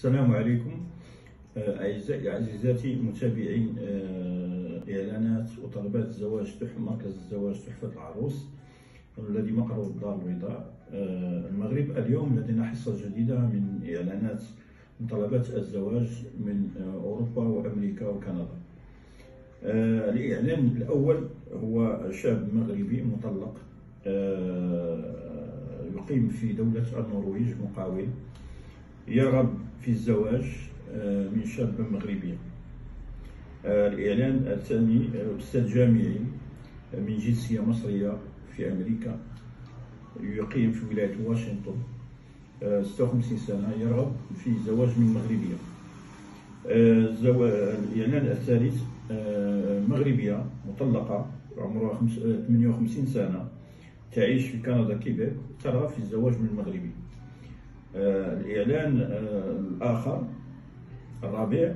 السلام عليكم. أعزائي عزيزاتي متابعين إعلانات وطلبات الزواج مركز الزواج تحفة العروس الذي مقره الدار البيضاء المغرب. اليوم لدينا حصة جديدة من إعلانات طلبات الزواج من أوروبا وأمريكا وكندا. الإعلان الأول هو شاب مغربي مطلق يقيم في دولة النرويج، مقاول، يرغب في الزواج من شاب مغربي. الإعلان الثاني أستاذ جامعي من جنسية مصرية في أمريكا، يقيم في ولاية واشنطن، 56 سنة، يرغب في الزواج من مغربية. الإعلان الثالث مغربية مطلقة عمرها 58 سنة، تعيش في كندا كيبيك، ترغب في الزواج من مغربي. الإعلان الآخر الرابع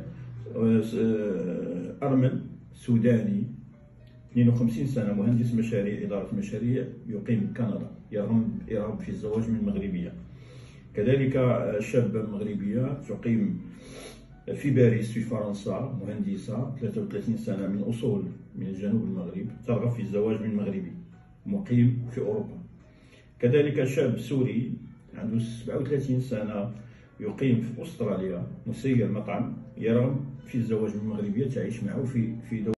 أرمن سوداني 52 سنة، مهندس مشاريع، إدارة مشاريع، يقيم كندا، يرغب في الزواج من مغربية. كذلك شابة مغربية تقيم في باريس في فرنسا، مهندسة 33 سنة، من أصول من جنوب المغرب، ترغب في الزواج من مغربي مقيم في أوروبا. كذلك شاب سوري عنده 37 سنة، يقيم في أستراليا، مسير مطعم، يرغب في الزواج من مغربية تعيش معه في دولة